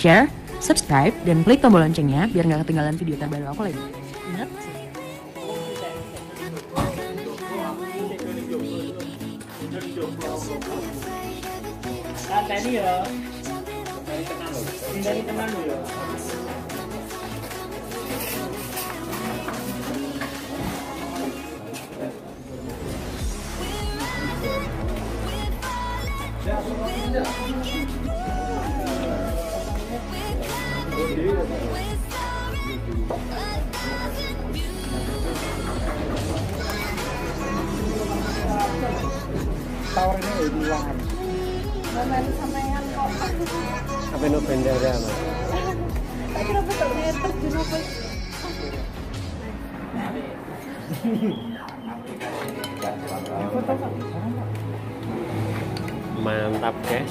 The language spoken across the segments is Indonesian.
share, subscribe, dan klik tombol loncengnya biar nggak ketinggalan video terbaru aku lagi. Ingat, tadi ya, hindari tenan ya. Tower ini di ruangan. Baru sampean kok. Apa no bendera, Mas? Kenapa tak ngetok di rumah? Mantap, guys.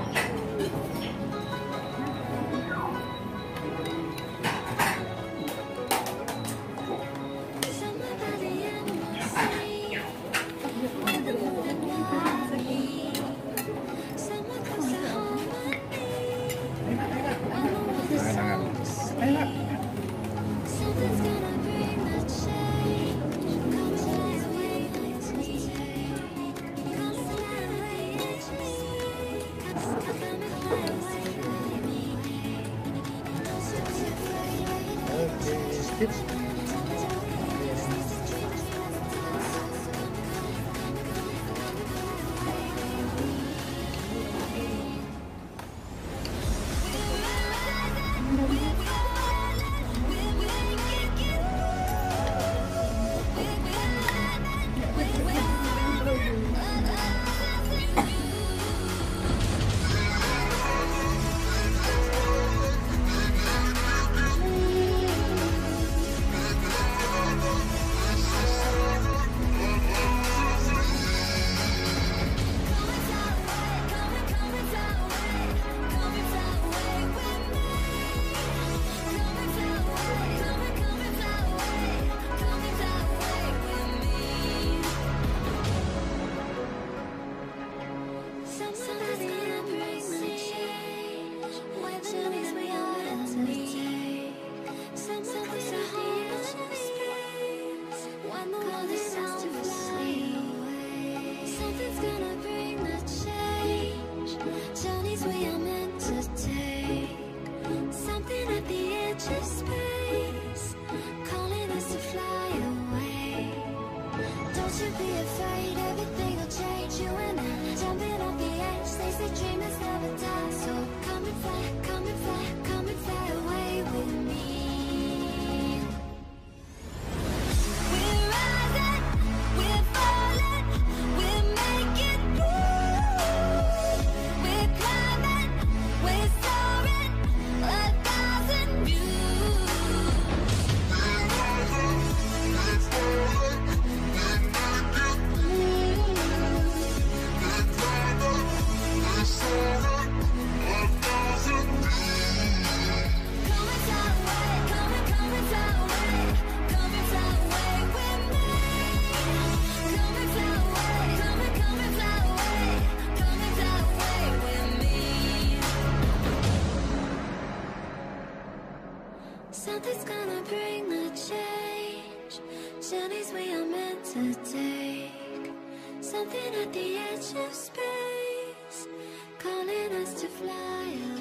Something's gonna bring the change. Journeys we are meant to take. Something at the edge of space, calling us to fly away.